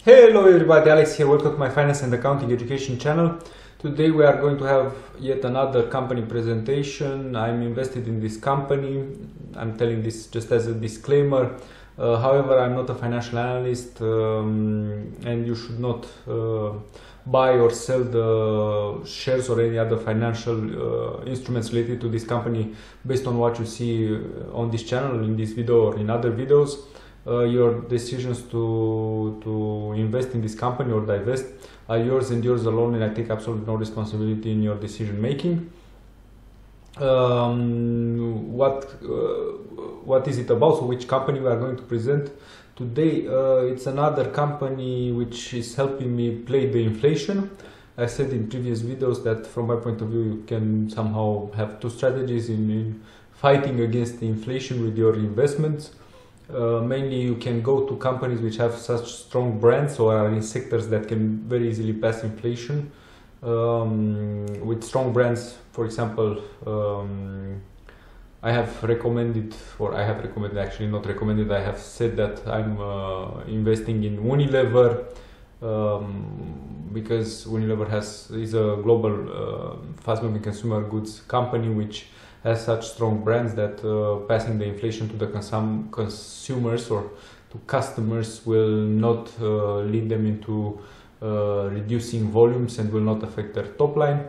Hello everybody, Alex here. Welcome to my finance and accounting education channel. Today we are going to have yet another company presentation. I'm invested in this company. I'm telling this just as a disclaimer. However, I'm not a financial analyst and you should not buy or sell the shares or any other financial instruments related to this company based on what you see on this channel, in this video or in other videos. Your decisions to invest in this company or divest are yours and yours alone, and I take absolutely no responsibility in your decision making. What is it about? So which company we are going to present today? It's another company which is helping me play the inflation. I said in previous videos that from my point of view you can somehow have two strategies in fighting against the inflation with your investments. Mainly you can go to companies which have such strong brands or are in sectors that can very easily pass inflation. With strong brands, for example, I have recommended, actually not recommended, I have said that I'm investing in Unilever because Unilever is a global fast-moving consumer goods company which has such strong brands that passing the inflation to the consumers or to customers will not lead them into reducing volumes and will not affect their top line.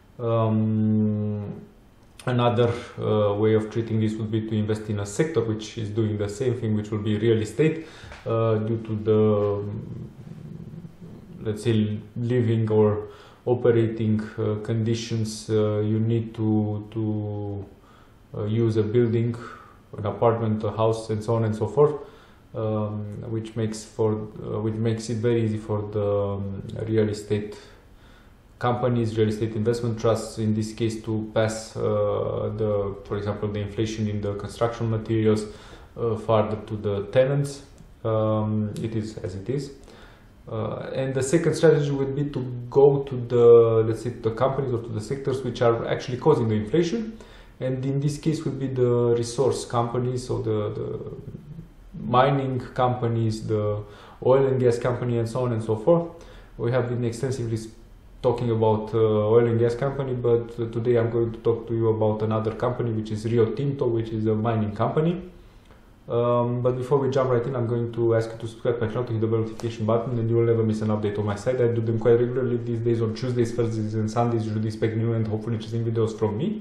Another way of treating this would be to invest in a sector which is doing the same thing, which will be real estate, due to the, let's say, living or operating conditions. You need to use a building, an apartment, a house, and so on and so forth, which makes it very easy for the real estate companies, real estate investment trusts, in this case, to pass for example, the inflation in the construction materials further to the tenants. It is as it is. And the second strategy would be to go to the, let's say, the companies or to the sectors which are actually causing the inflation, and in this case would be the resource companies, so the mining companies, the oil and gas company, and so on and so forth. We have been extensively talking about oil and gas company, but today I'm going to talk to you about another company, which is Rio Tinto, which is a mining company. But before we jump right in, I'm going to ask you to subscribe to my channel, to hit the bell notification button, and you will never miss an update on my site. I do them quite regularly these days on Tuesdays, Thursdays, and Sundays. You should expect new and hopefully interesting videos from me.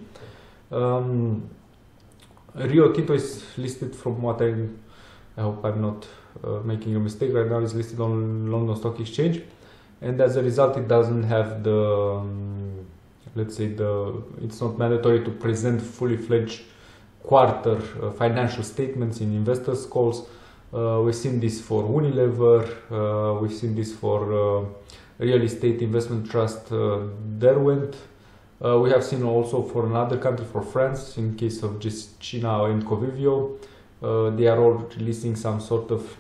Rio Tinto is listed, from what I hope I'm not making a mistake right now, is listed on London Stock Exchange, and as a result it doesn't have the, let's say, it's not mandatory to present fully fledged quarter financial statements in investors calls. We've seen this for Unilever, we've seen this for real estate investment trust Derwent. We have seen also for another country, for France, in case of just China and Covivio. They are all releasing some sort of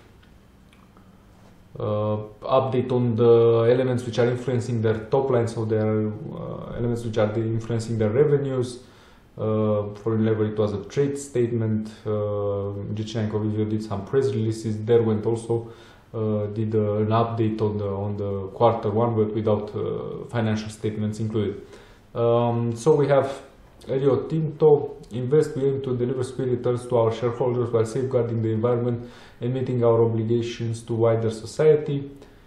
update on the elements which are influencing their top line, so there are elements which are influencing their revenues. For Unilever it was a trade statement, China and Covivio did some press releases, Derwent also did an update on the quarter one, but without financial statements included. So we have Rio Tinto. Invest, we aim to deliver superior returns to our shareholders while safeguarding the environment and meeting our obligations to wider society.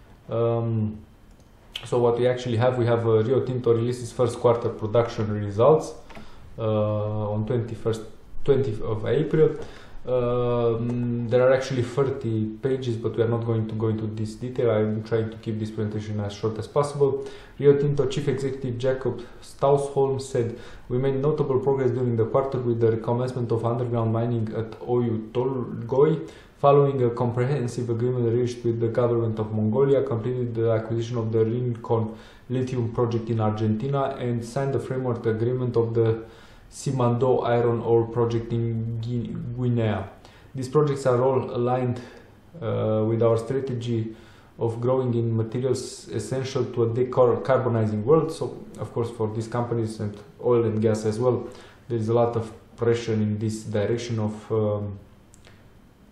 So what we actually have, we have Rio Tinto releases first quarter production results on 20th of April. There are actually 30 pages, but we are not going to go into this detail. I'm trying to keep this presentation as short as possible. Rio Tinto Chief Executive Jacob Stausholm said, "We made notable progress during the quarter with the recommencement of underground mining at Oyu Tolgoi, following a comprehensive agreement reached with the government of Mongolia, completed the acquisition of the Rincon lithium project in Argentina, and signed the framework agreement of the Simandou iron ore project in Guinea. These projects are all aligned with our strategy of growing in materials essential to a decarbonizing world." So, of course, for these companies and oil and gas as well, there is a lot of pressure in this direction of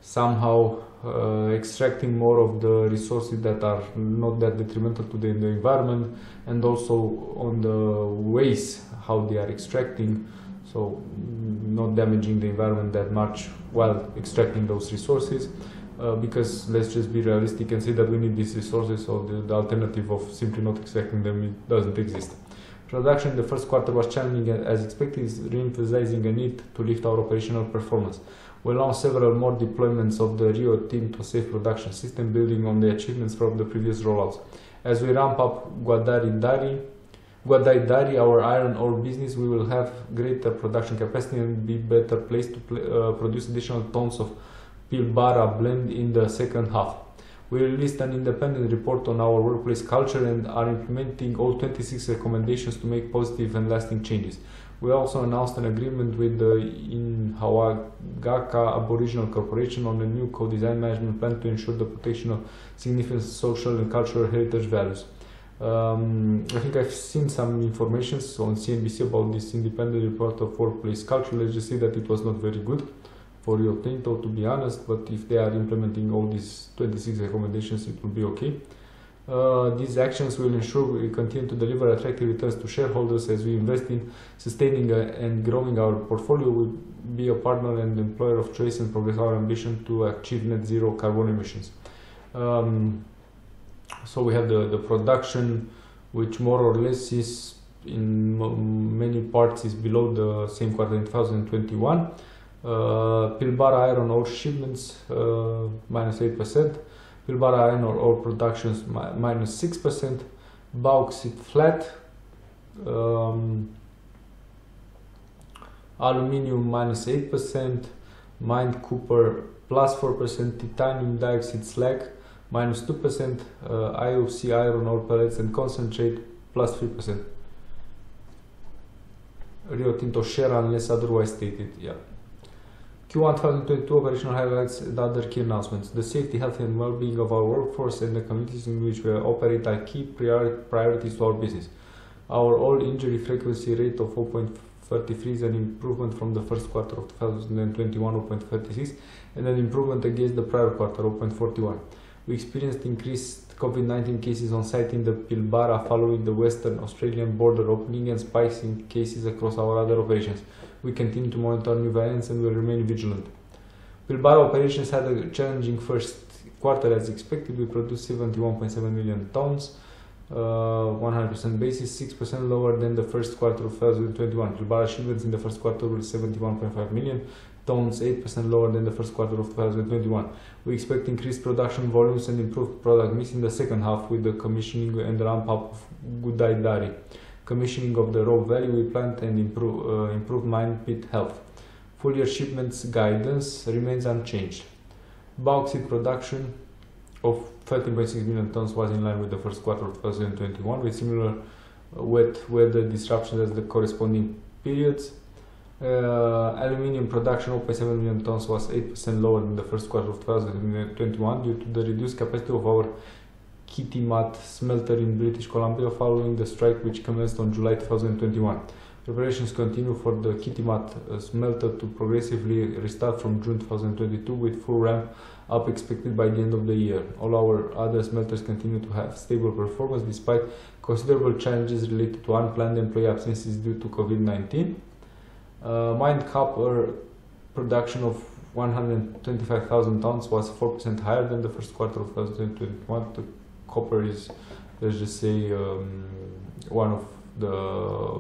somehow extracting more of the resources that are not that detrimental to the environment, and also on the ways how they are extracting, so not damaging the environment that much while extracting those resources, because let's just be realistic and say that we need these resources, so the alternative of simply not extracting them, it doesn't exist. Production in the first quarter was challenging as expected, re-emphasizing a need to lift our operational performance. We launched several more deployments of the Rio Tinto safe production system, building on the achievements from the previous rollouts. As we ramp up Guadai-Dari, our iron ore business, we will have greater production capacity and be better placed to produce additional tons of Pilbara blend in the second half. We released an independent report on our workplace culture and are implementing all 26 recommendations to make positive and lasting changes. We also announced an agreement with the Inhawagaka Aboriginal Corporation on a new co-design management plan to ensure the protection of significant social and cultural heritage values. I think I've seen some information on CNBC about this independent report of workplace culture. Let's just say that it was not very good for Rio Tinto, to be honest, but if they are implementing all these 26 recommendations, it will be okay. These actions will ensure we continue to deliver attractive returns to shareholders as we invest in sustaining and growing our portfolio. We'll be a partner and employer of choice and progress our ambition to achieve net zero carbon emissions. So we have the production, which more or less is in many parts is below the same quarter in 2021. Pilbara iron ore shipments minus 8%, Pilbara iron ore productions minus 6%, bauxite flat, aluminium minus 8%, mined copper plus 4%, titanium dioxide slag minus 2%, IOC iron ore pellets and concentrate plus 3%. Rio Tinto share unless otherwise stated. Yeah. Q1 2022 operational highlights and other key announcements. The safety, health and well-being of our workforce and the communities in which we operate are key priorities to our business. Our all-injury frequency rate of 0.33 is an improvement from the first quarter of 2021, 0.36, and an improvement against the prior quarter, 0.41. We experienced increased COVID-19 cases on site in the Pilbara following the Western Australian border opening and spikes in cases across our other operations. We continue to monitor new variants and will remain vigilant. Pilbara operations had a challenging first quarter as expected. We produced 71.7 million tons, 100% basis, 6% lower than the first quarter of 2021. Pilbara shipments in the first quarter were 71.5 million tons, 8% lower than the first quarter of 2021. We expect increased production volumes and improved product mix in the second half with the commissioning and ramp up of Guadai-Dari. Commissioning of the Robe Valley plant and improve mine pit health. Full year shipments guidance remains unchanged. Bauxite production of 13.6 million tons was in line with the first quarter of 2021 with similar wet weather disruptions as the corresponding periods. Aluminium production of 0.7 million tons was 8% lower than the first quarter of 2021 due to the reduced capacity of our Kitimat smelter in British Columbia following the strike which commenced on July 2021. Preparations continue for the Kitimat smelter to progressively restart from June 2022 with full ramp up expected by the end of the year. All our other smelters continue to have stable performance despite considerable challenges related to unplanned employee absences due to COVID-19. Mined copper production of 125,000 tons was 4% higher than the first quarter of 2021. The copper is, let's just say, one of the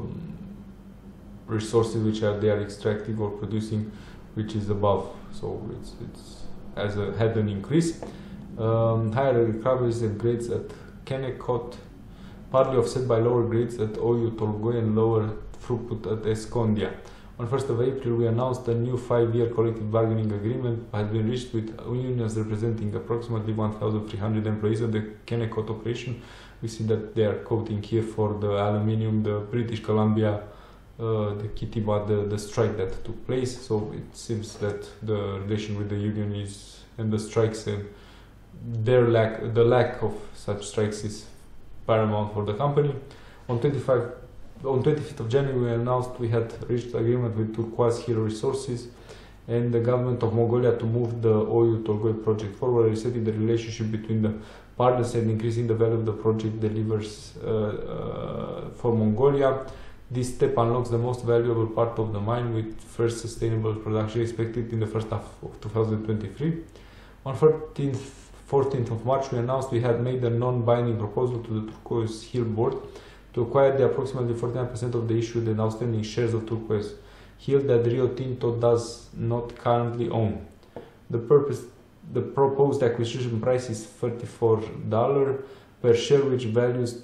resources which they are extracting or producing, which is above, so it's had an increase. Higher recoveries and grades at Kennecott, partly offset by lower grades at Oyu Tolgoi and lower throughput at Escondia. On 1st of April, we announced a new 5-year collective bargaining agreement has been reached with unions representing approximately 1,300 employees of the Kennecott operation. We see that they are quoting here for the aluminium, the British Columbia, the Kitimat, the strike that took place. So it seems that the relation with the union is, and the strikes and the lack of such strikes is paramount for the company. On 25th of January, we announced we had reached agreement with Turquoise Hero Resources and the government of Mongolia to move the Oyu Tolgoi project forward, resetting the relationship between the partners and increasing the value of the project delivers for Mongolia. This step unlocks the most valuable part of the mine, with first sustainable production expected in the first half of 2023. On 14th of March, we announced we had made a non-binding proposal to the Turquoise Hill board to acquire the approximately 49% of the issued and outstanding shares of Turquoise Hill that Rio Tinto does not currently own. The proposed acquisition price is $34 per share, which values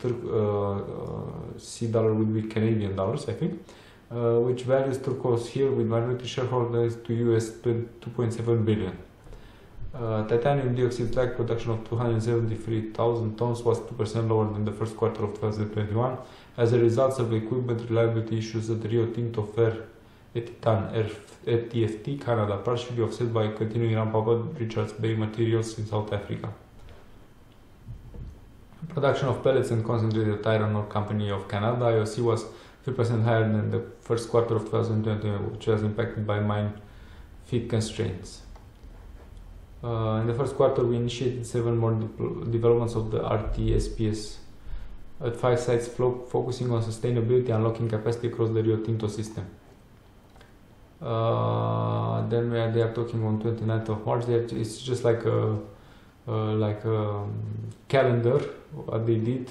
C dollar would be Canadian dollars, I think, which values Turquoise Hill with minority shareholders to US 2.7 billion. Titanium dioxide slag production of 273,000 tons was 2% lower than the first quarter of 2021 as a result of equipment reliability issues at Rio Tinto Fer Etitan at TFT, Canada, partially offset by continuing ramp-up at Richards Bay Materials in South Africa. Production of pellets and concentrated iron ore company of Canada, IOC, was 3% higher than the first quarter of 2020, which was impacted by mine feed constraints. In the first quarter, we initiated 7 more developments of the RTSPS at 5 sites, focusing on sustainability and unlocking capacity across the Rio Tinto system. Then they are talking on 29th of March. It's just like a calendar what they did.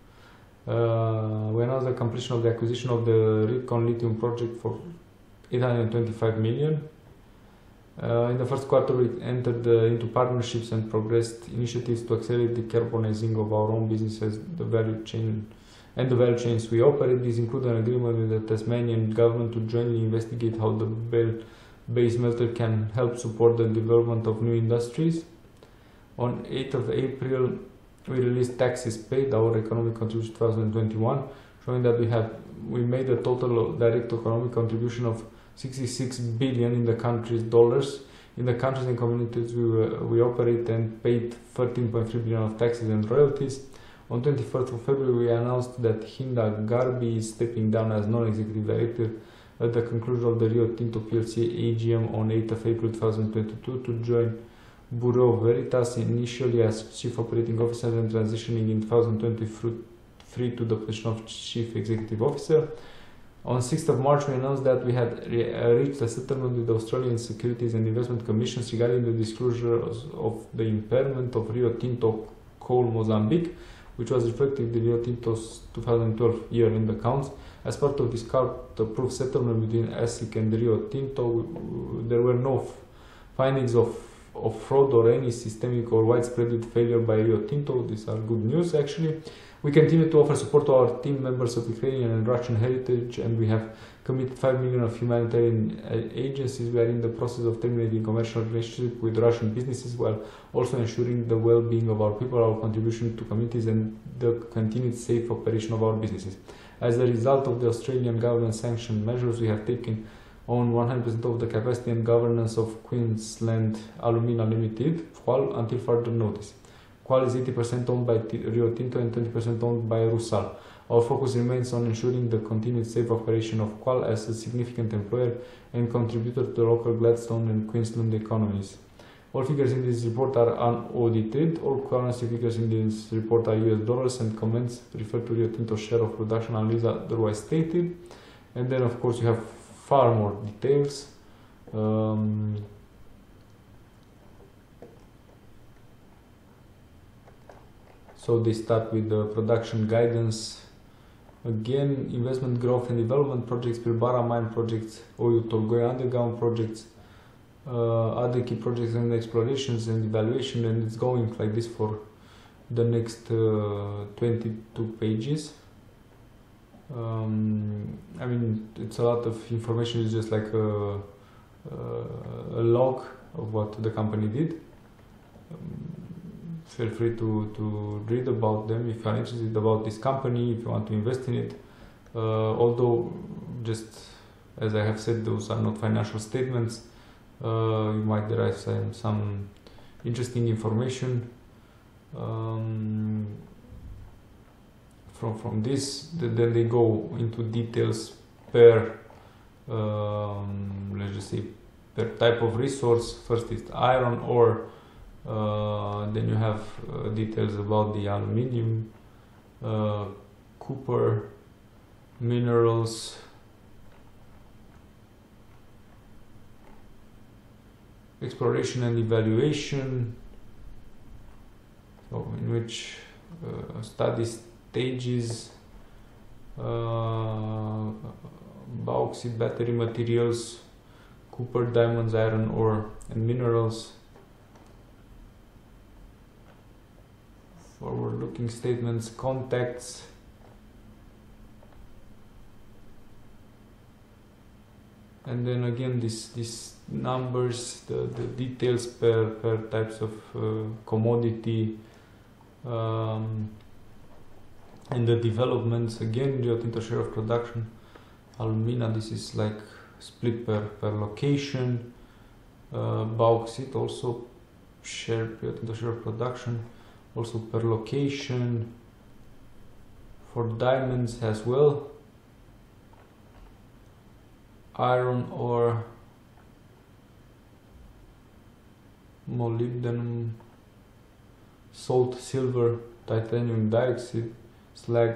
We announced the completion of the acquisition of the Rincon lithium project for 825 million. In the first quarter, we entered into partnerships and progressed initiatives to accelerate the decarbonizing of our own businesses, the value chains we operate. These include an agreement with the Tasmanian government to jointly investigate how the base metal can help support the development of new industries. On 8th of April, we released Taxes Paid, our economic contribution 2021, showing that we made a total direct economic contribution of 66 billion in the country's dollars in the countries and communities we operate, and paid 13.3 billion of taxes and royalties. On 24th of February, we announced that Hinda Garbi is stepping down as non-executive director at the conclusion of the Rio Tinto plc AGM on 8th of April 2022 to join Bureau Veritas, initially as Chief Operating Officer and transitioning in 2023 to the position of Chief Executive Officer. On 6th of March, we announced that we had reached a settlement with the Australian Securities and Investment Commission regarding the disclosure of the impairment of Rio Tinto Coal Mozambique, which was reflected in Rio Tinto's 2012 year-end accounts. As part of this court-approved settlement between ASIC and Rio Tinto, there were no findings of fraud or any systemic or widespread failure by Rio Tinto. These are good news, actually. We continue to offer support to our team members of Ukrainian and Russian heritage, and we have committed 5 million of humanitarian agencies. We are in the process of terminating commercial relationship with Russian businesses while also ensuring the well-being of our people, our contribution to communities, and the continued safe operation of our businesses. As a result of the Australian government sanction measures, we have taken on 100% of the capacity and governance of Queensland Alumina Limited, QAL, until further notice. QAL is 80% owned by Rio Tinto and 20% owned by Rusal. Our focus remains on ensuring the continued safe operation of QAL as a significant employer and contributor to the local Gladstone and Queensland economies. All figures in this report are unaudited. All currency figures in this report are US dollars, and comments refer to Rio Tinto's share of production unless otherwise stated. And then, of course, you have far more details. So they start with the production guidance. Again, investment growth and development projects, Pilbara mine projects, Oyu Tolgoi underground projects, other key projects and explorations and evaluation, and it's going like this for the next 22 pages. I mean, it's a lot of information. It's just like a log of what the company did. Feel free to read about them if you are interested about this company, if you want to invest in it. Although, just as I have said, those are not financial statements. You might derive some interesting information from this. Then they go into details per let's just say per type of resource. First is iron ore, then you have details about the aluminium, copper, minerals, exploration and evaluation, so in which study stages, bauxite, battery materials, copper, diamonds, iron ore and minerals. Forward-looking statements, contacts, and then again these numbers, the details per types of commodity, and the developments. Again, Rio Tinto share of production, alumina, this is like split per location. Bauxite also Rio Tinto share of production, also per location. For diamonds as well, iron ore, molybdenum, salt, silver, titanium dioxide, slag,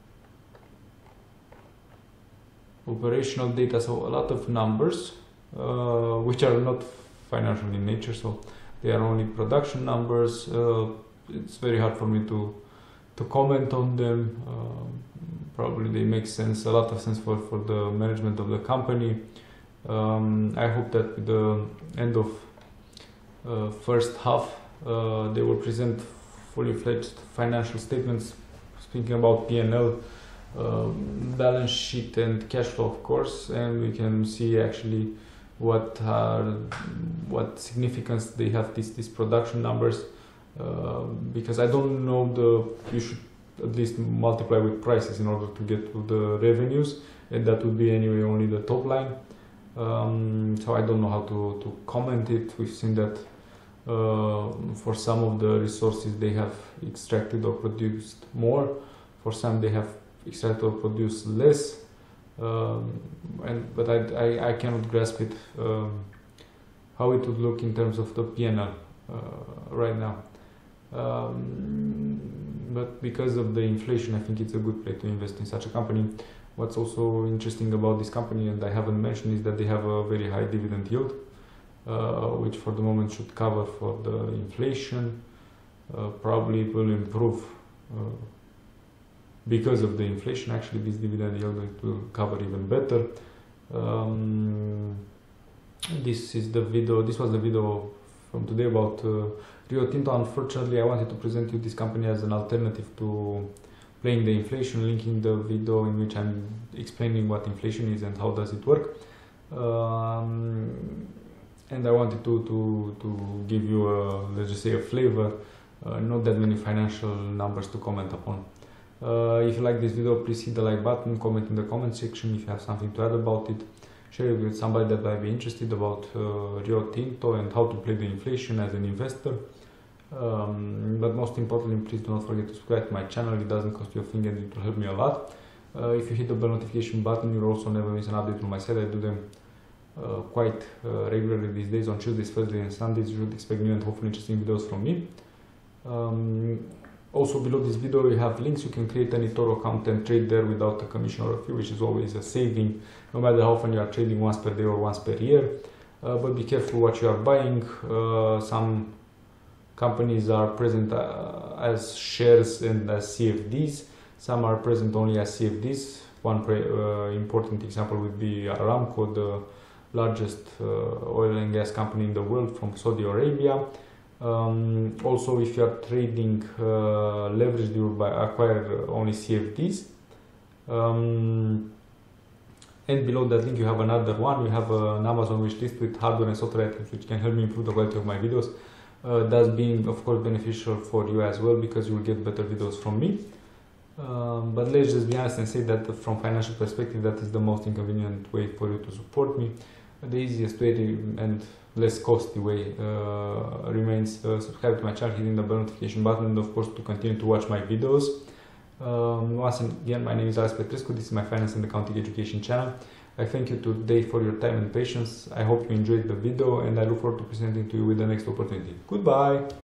operational data. So a lot of numbers which are not financial in nature, so they are only production numbers. It's very hard for me to comment on them. Probably they make sense, a lot of sense for the management of the company. I hope that with the end of first half they will present fully fledged financial statements, speaking about P&L, balance sheet and cash flow, of course, and we can see actually what significance they have, these production numbers, because I don't know you should at least multiply with prices in order to get to the revenues, and that would be anyway only the top line. So I don't know how to comment it. We've seen that for some of the resources they have extracted or produced more, for some they have extracted or produced less, but I cannot grasp it, how it would look in terms of the P&L right now. But because of the inflation, I think it's a good play to invest in such a company. What's also interesting about this company, and I haven't mentioned, is that they have a very high dividend yield, which for the moment should cover for the inflation. Probably it will improve because of the inflation. Actually, this dividend yield will cover even better. This was the video from today about Rio Tinto. Unfortunately, I wanted to present you this company as an alternative to playing the inflation, linking the video in which I'm explaining what inflation is and how does it work. And I wanted to give you let's just say a flavor, not that many financial numbers to comment upon. If you like this video, please hit the like button, comment in the comment section if you have something to add about it, share it with somebody that might be interested about Rio Tinto and how to play the inflation as an investor. But most importantly, please do not forget to subscribe to my channel. It doesn't cost you a thing and it will help me a lot. If you hit the bell notification button, you'll also never miss an update on my site. I do them quite regularly these days, on Tuesdays, Thursdays and Sundays. You should expect new and hopefully interesting videos from me. Also below this video you have links. You can create any Toro account and trade there without a commission or a fee, which is always a saving, no matter how often you are trading, once per day or once per year. But be careful what you are buying. Some companies are present as shares and as CFDs. Some are present only as CFDs. One important example would be Aramco, the largest oil and gas company in the world from Saudi Arabia. Also, if you are trading leveraged, you will acquire only CFDs. And below that link you have another one. You have an Amazon wishlist with hardware and software items which can help me improve the quality of my videos. That's being of course beneficial for you as well, because you will get better videos from me. But let's just be honest and say that from financial perspective, that is the most inconvenient way for you to support me. The easiest way and less costly way remains subscribe to my channel, hitting the bell notification button, and of course to continue to watch my videos. Once again, my name is Alex Petrescu. This is my finance and accounting education channel. I thank you today for your time and patience. I hope you enjoyed the video, and I look forward to presenting to you with the next opportunity. Goodbye!